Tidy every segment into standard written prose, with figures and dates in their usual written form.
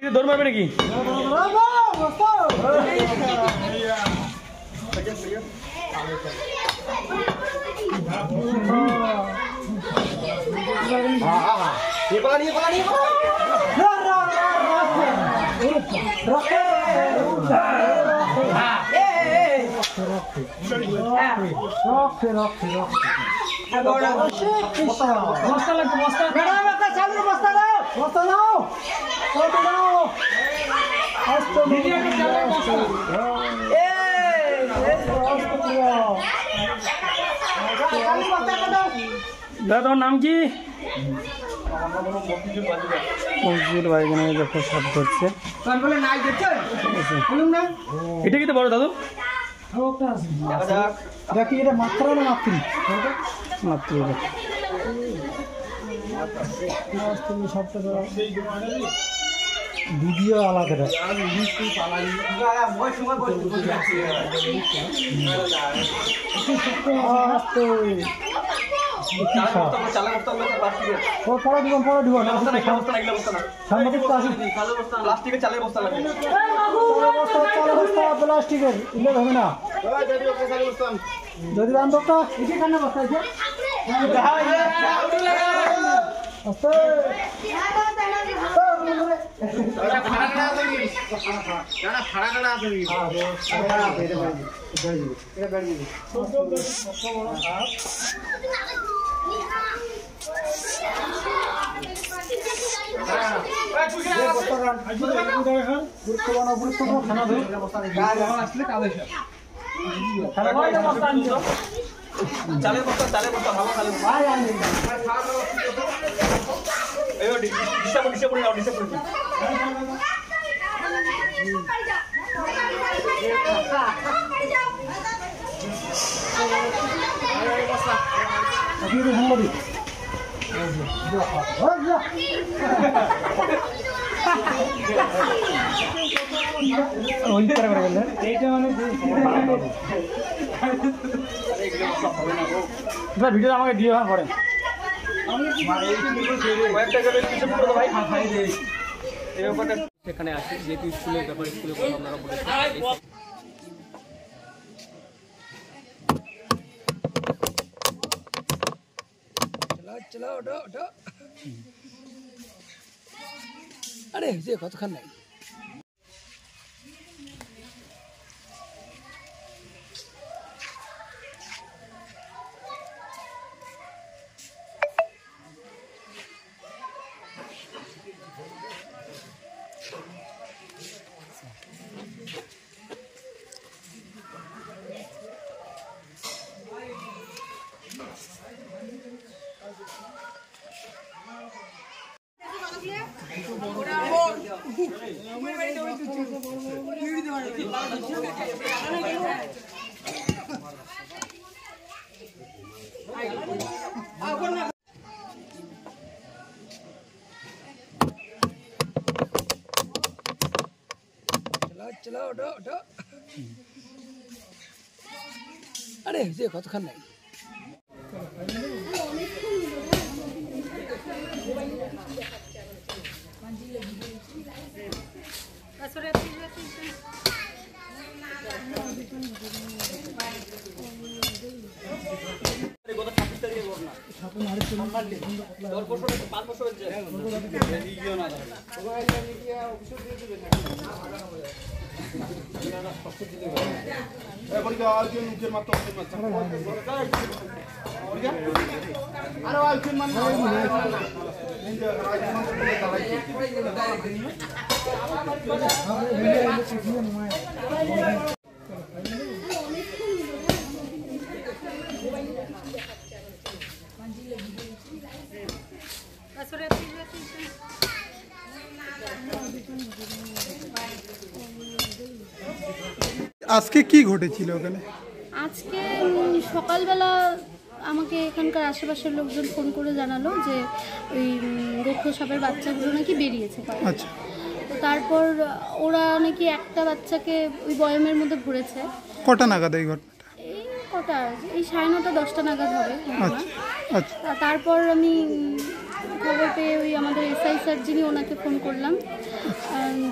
দৌড় মারবে নাকি? তোমার নাম কি? দেখো সব ধরছে। এটা কি তো বড় দাদু? দেখি এটা মাত্রা না মাতৃ? মাত্র ভিডিও আলাদা প্লাস্টিকের ইলে হবে না যদি বান্ধবটা চালের বস্তা ভালো খালি ভিডিও আমাকে দিয়ে পরে সেখানে আসি যেহেতু স্কুলের ব্যাপার স্কুলে আপনারা বলেছেন আরে যে কতক্ষণ নাই আরে যে কতক্ষণ নাই আজকে কি ঘটেছিল ওখানে? আজকে সকালবেলা আমাকে এখানকার আশেপাশের লোকজন ফোন করে জানালো যে ওই রক্ষ সাপের বাচ্চাগুলো নাকি বেরিয়েছে। আচ্ছা। তারপর ওরা নাকি একটা বাচ্চাকে ওই বয়ামের মধ্যে ভরেছে। কটা নাগাদ এই ঘটনাটা? এই কটা এই 9:30 10টা নাগাদ হবে। আচ্ছা। তারপর আমি খবর পেয়ে ওই আমাদের এসআই স্যার যিনি ওনাকে ফোন করলাম।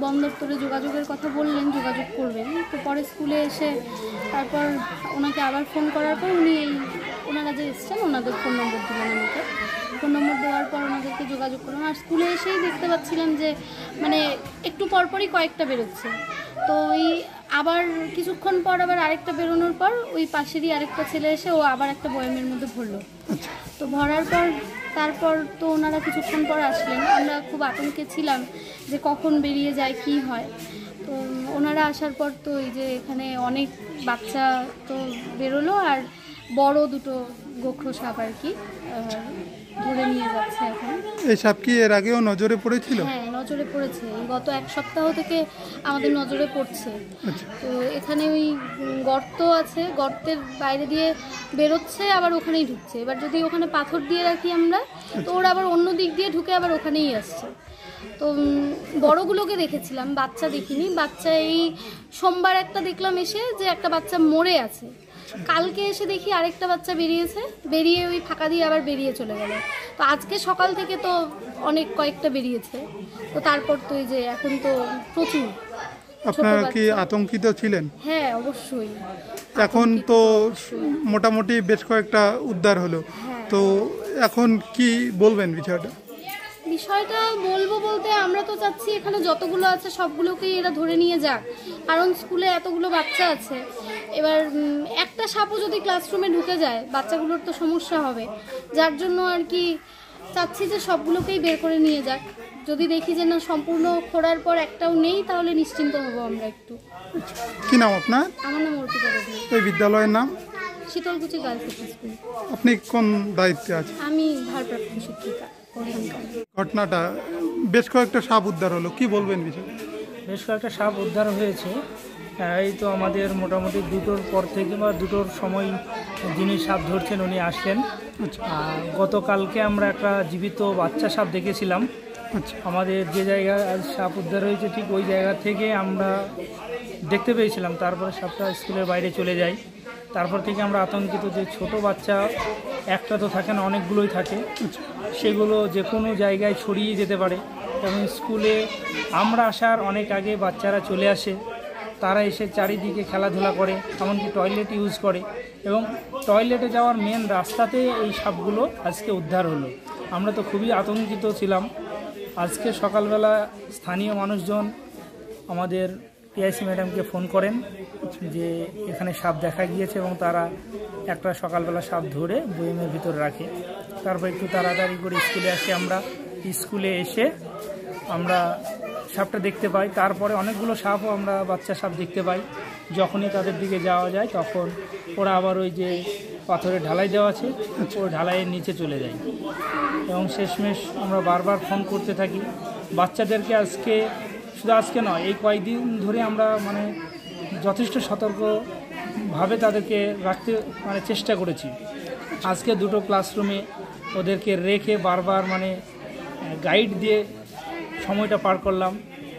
বন দপ্তরে যোগাযোগের কথা বললেন, যোগাযোগ করবেন। তো পরে স্কুলে এসে তারপর ওনাকে আবার ফোন করার পর উনি ওনারা যে এসছেন ওনাদের ফোন নম্বর দিলেন আমাকে। ফোন নম্বর দেওয়ার পর ওনাদেরকে যোগাযোগ করলাম। আর স্কুলে এসেই দেখতে পাচ্ছিলাম যে মানে একটু পরপরই কয়েকটা বেরোচ্ছে। তো ওই আবার কিছুক্ষণ পর আবার আরেকটা বেরোনোর পর ওই পাশেরই আরেকটা ছেলে এসে ও আবার একটা বয়ামের মধ্যে ভরলো। তো ভরার পর তারপর তো ওনারা কিছুক্ষণ পর আসলেন। আমরা খুব আতঙ্কে ছিলাম যে কখন বেরিয়ে যায় কি হয়। তো ওনারা আসার পর তো এই যে এখানে অনেক বাচ্চা তো বেরোলো, আর বড় দুটো গোখরো সাপ আর কি ধরে নিয়ে যাচ্ছে এখন। এই সাপ কি এর আগেও নজরে পড়েছিল? হ্যাঁ, নজরে পড়েছে। গত এক সপ্তাহ থেকে আমাদের নজরে পড়ছে। তো এখানে ওই গর্ত আছে, গর্তের বাইরে দিয়ে বেরোচ্ছে আবার ওখানেই ঢুকছে। এবার যদি ওখানে পাথর দিয়ে রাখি আমরা, তো ওরা আবার অন্য দিক দিয়ে ঢুকে আবার ওখানেই আসছে। তো বড়গুলোকে দেখেছিলাম, বাচ্চা দেখিনি। বাচ্চা এই সোমবার একটা দেখলাম এসে যে একটা বাচ্চা মরে আছে। কালকে এসে দেখি আরেকটা বাচ্চা বেরিয়ে ওই ফাঁকা দিয়ে আবার বেরিয়ে চলে গেল। তো আজকে সকাল থেকে তো অনেক কয়েকটা বেরিয়েছে। তো তারপর তো এই যে এখন তো প্রচুর। আপনারা কি আতঙ্কিত ছিলেন? হ্যাঁ, অবশ্যই। এখন তো মোটামুটি বেশ কয়েকটা উদ্ধার হলো, তো এখন কি বলবেন বিষয়টা বলবো বলতে আমরা তো চাচ্ছি এখানে যতগুলো আছে সবগুলোকেই এরা ধরে নিয়ে যাক, কারণ স্কুলে এতগুলো বাচ্চা আছে। এবার একটা সাপও যদি ক্লাসরুমে ঢুকে যায় বাচ্চাগুলোর তো সমস্যা হবে। যার জন্য আর কি চাচ্ছি যে সবগুলোকেই বের করে নিয়ে যাক। যদি দেখি যে না সম্পূর্ণ খোঁড়ার পর একটাও নেই তাহলে নিশ্চিন্ত হব আমরা একটু। কি নাম আপনার? আমার নাম অর্পিতা দেবী। এই বিদ্যালয়ের নাম? Sitalkuchi girls school. আপনি কোন দায়িত্বে আছেন? আমি ভারপ্রাপ্ত শিক্ষিকা। ঘটনাটা বেশ কয়েকটা সাপ উদ্ধার হলো, কি বলবেন বিষয়? বেশ কয়েকটা সাপ উদ্ধার হয়েছে। এই তো আমাদের মোটামুটি 2টোর পর থেকে বা 2টোর সময় যিনি সাপ ধরছেন উনি আসলেন। গতকালকে আমরা একটা জীবিত বাচ্চা সাপ দেখেছিলাম। আমাদের যে জায়গায় আজ সাপ উদ্ধার হয়েছে ঠিক ওই জায়গা থেকে আমরা দেখতে পেয়েছিলাম। তারপরে সাপটা স্কুলের বাইরে চলে যায়। তারপর থেকে আমরা আতঙ্কিত যে ছোট বাচ্চা একটা তো থাকে না, অনেকগুলোই থাকে। সেগুলো যে কোনো জায়গায় ছড়িয়ে যেতে পারে। এবং স্কুলে আমরা আসার অনেক আগে বাচ্চারা চলে আসে, তারা এসে চারিদিকে খেলাধুলা করে, এমনকি টয়লেট ইউজ করে। এবং টয়লেটে যাওয়ার মেন রাস্তাতে এই সাপগুলো আজকে উদ্ধার হলো। আমরা তো খুবই আতঙ্কিত ছিলাম। আজকে সকালবেলা স্থানীয় মানুষজন আমাদের পিআইসি ম্যাডামকে ফোন করেন যে এখানে সাপ দেখা গিয়েছে, এবং তারা একটা সকালবেলা সাপ ধরে বয়ামের ভিতর রাখে। তারপর একটু তাড়াতাড়ি করে স্কুলে আসি আমরা। স্কুলে এসে আমরা সাপটা দেখতে পাই। তারপরে অনেকগুলো সাপও আমরা বাচ্চা সাপ দেখতে পাই। যখনই তাদের দিকে যাওয়া যায় তখন ওরা আবার ওই যে পাথরের ঢালাই দেওয়া আছে ওই ঢালাইয়ের নিচে চলে যায়। এবং শেষমেশ আমরা বারবার ফোন করতে থাকি বাচ্চাদেরকে। শুধু আজকে নয়, এই কয়েকদিন ধরে আমরা যথেষ্ট সতর্কভাবে তাদেরকে রাখতে চেষ্টা করেছি। আজকে 2টো ক্লাসরুমে ওদেরকে রেখে বারবার গাইড দিয়ে সময়টা পার করলাম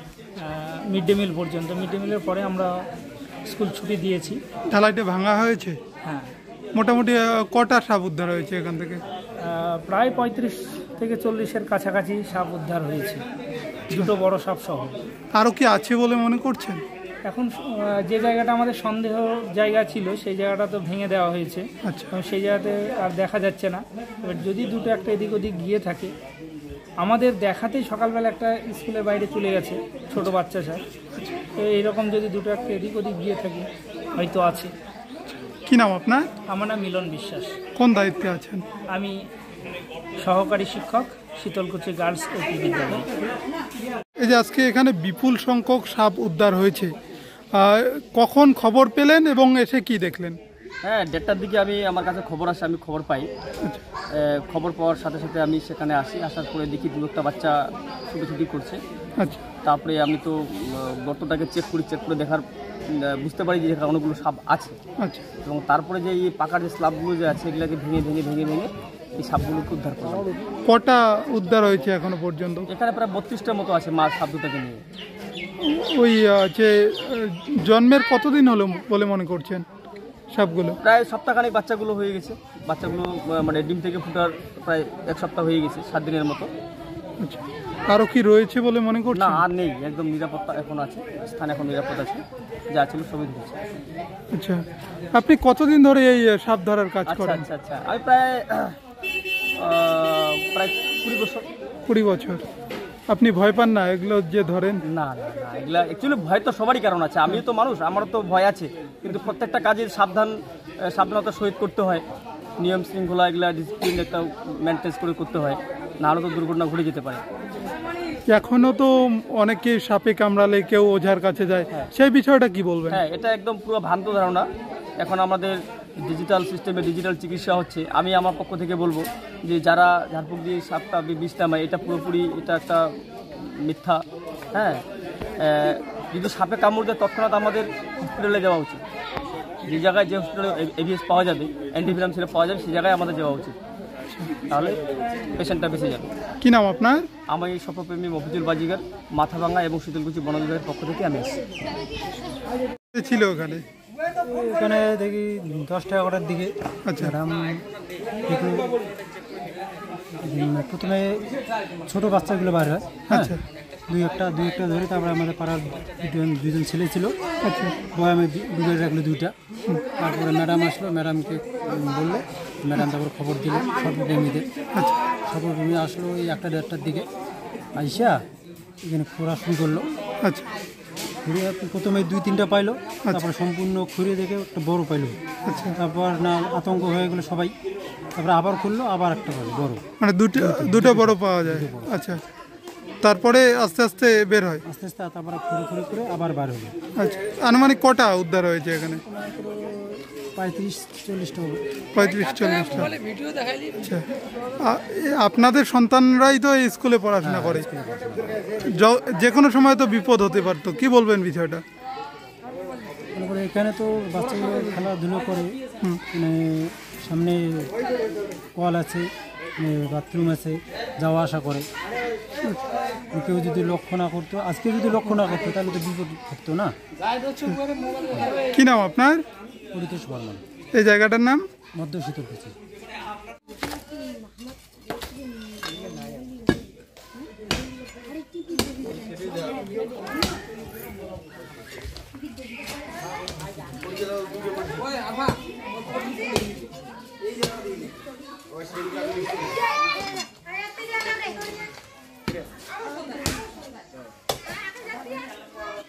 মিড ডে মিল পর্যন্ত। মিড ডে মিলের পরে আমরা স্কুল ছুটি দিয়েছি। ঢালাইটা ভাঙা হয়েছে? হ্যাঁ। মোটামুটি কটা সাপ উদ্ধার হয়েছে এখান থেকে? প্রায় 35 থেকে 40-এর কাছাকাছি সাপ উদ্ধার হয়েছে, 2টো বড় সাপ সহ। আরও কি আছে বলে মনে করছেন? এখন যে জায়গাটা আমাদের সন্দেহ জায়গা ছিল সেই জায়গাটা তো ভেঙে দেওয়া হয়েছে। এবং সেই জায়গাতে আর দেখা যাচ্ছে না। এবার যদি 2টো একটা এদিক ওদিক গিয়ে থাকে, আমাদের দেখাতেই সকালবেলা একটা স্কুলের বাইরে চলে গেছে ছোট বাচ্চা সাপ। তো এইরকম যদি 2টো একটা এদিক ওদিক গিয়ে থাকে হয়তো আছে। কি নাম আপনার? আমার নাম মিলন বিশ্বাস। কোন দায়িত্বে আছেন? আমি সহকারী শিক্ষক, শীতলকুচি গার্লস এপি বিদ্যালয়। এই যে আজকে এখানে বিপুল সংখ্যক সাপ উদ্ধার হয়েছে, কখন খবর পেলেন এবং এসে কি দেখলেন? হ্যাঁ, 1:30টার দিকে আমার কাছে খবর আসে, আমি খবর পাই। খবর পাওয়ার সাথে সাথে আমি সেখানে আসি। আসার পরে দেখি 2-একটা বাচ্চা ছুটি করছে। আচ্ছা। তারপরে আমি তো গর্তটাকে চেক করে দেখার বুঝতে পারি যে এখানে অনেকগুলো সাপ আছে। আচ্ছা। এবং তারপরে যে এই পাকার যে স্ল্যাবগুলো যে আছে এগুলোকে ভেঙে এই সাপগুলোকে উদ্ধার করলাম। কটা উদ্ধার হয়েছে এখনো পর্যন্ত? এখানে প্রায় 32টার মতো আছে সাপ দুটাকে নিয়ে। ওই যে জন্মের কতদিন হলো বলে মনে করছেন সাপগুলো? প্রায় সপ্তাহখানেক বাচ্চাগুলো হয়ে গেছে। বাচ্চাগুলো ডিম থেকে ফুটার প্রায় 1 সপ্তাহ হয়ে গেছে, 7 দিনের মতো। আচ্ছা, আরও কি রয়েছে বলে মনে না করছেন? আর নেই, একদম নিরাপত্তা এখন আছে, স্থান এখন নিরাপদ আছে, যা ছিল সবই ধরেছে। আচ্ছা, আপনি কতদিন ধরে এই সাপ ধরার কাজ আচ্ছা করেন? আচ্ছা আচ্ছা আমি প্রায় 20 বছর। 20 বছর। আপনি ভয় পান না এগুলো যে ধরেন? না না না, এগুলা অ্যাকচুয়ালি ভয় তো সবারই কারণ আছে, আমিও তো মানুষ, আমারও তো ভয় আছে, কিন্তু প্রত্যেকটা কাজে সাবধানতা সহিত করতে হয়, নিয়ম শৃঙ্খলা এগুলা ডিসিপ্লিন একটা মেনটেন করে করতে হয়, নাহলে তো দুর্ঘটনা ঘটে যেতে পারে। এখনো তো অনেকে সাপে কামড়ালে কেউ ওঝার কাছে যায়, সেই বিষয়টা কি বলবেন? হ্যাঁ, এটা একদম পুরো ভ্রান্ত ধারণা। এখন আমাদের ডিজিটাল সিস্টেমে ডিজিটাল চিকিৎসা হচ্ছে, আমি আমার পক্ষ থেকে বলবো যে যারা ঝাড়ফুঁক দিয়ে সাপটা বিষ নামায়, এটা পুরোপুরি এটা একটা মিথ্যা। হ্যাঁ, যদি সাপে কামড় দেয় তৎক্ষণাৎ আমাদের হসপিটালে যাওয়া উচিত, যে জায়গায় যে হসপিটালে এভিএস পাওয়া যাবে, অ্যান্টিভেনাম সিরাপ পাওয়া যাবে, সেই জায়গায় আমাদের যাওয়া উচিত, তাহলে পেশেন্টটা বেঁচে যাবে। কি নাম আপনার? আমি সর্বপ্রেমী মফিজুল বাজিগার, মাথাভাঙ্গা এবং শীতলকুচি বন বিভাগের পক্ষ থেকে আমি আসছি। ছিল ওখানে? এখানে দেখি 10-11টার দিকে। আচ্ছা, প্রথমে ছোট বাচ্চাগুলো বার হয়, আচ্ছা, দুই একটা ধরে, তারপরে আমাদের পাড়ার দুজন ছেলে ছিল, আচ্ছা, বয়ামে ডুবে রাখলো 2টা। তারপরে ম্যাডাম আসলো, ম্যাডামকে বললো, ম্যাডাম তারপর খবর দিল সর্বপ্রেমীদের। সর্বপ্রেমী আসলো এই 1-1:30টার দিকে, আইসা এখানে খোঁড়া শুরু করলো। আচ্ছা, খুঁড়ে প্রথমে 2-3টা পাইলো, তারপরে সম্পূর্ণ খুঁড়ে দেখে একটা বড় পাইলো। আচ্ছা, তারপর না আতঙ্ক হয়ে গেলো সবাই, তারপরে আবার খুললো, আবার একটা পাইলো বড়। মানে দুটো বড় পাওয়া যায়। আচ্ছা, তারপরে আস্তে আস্তে বের হয়? আস্তে আস্তে তারপরে খুঁড়ে করে আবার বার হলো। আচ্ছা, আনুমানিক কটা উদ্ধার হয়েছে এখানে? 35-40টা হবে। 35-40টা। আচ্ছা, আপনাদের সন্তানরাই তো এই স্কুলে পড়াশোনা করে, যে কোনো সময় তো বিপদ হতে পারতো, কি বলবেন বিষয়টা? তারপরে এখানে তো বাচ্চাগুলো খেলাধুলো করে, মানে সামনে কল আছে, বাথরুম আছে, যাওয়া আসা করে। কেউ যদি লক্ষ্য না করতো, আজকে যদি লক্ষ্য না করতো তাহলে তো বিপদ ঘটতো না। কি নাম আপনার? পরিতোষ বর্মন। এই জায়গাটার নাম? মধ্য শীতলকুচি। আবার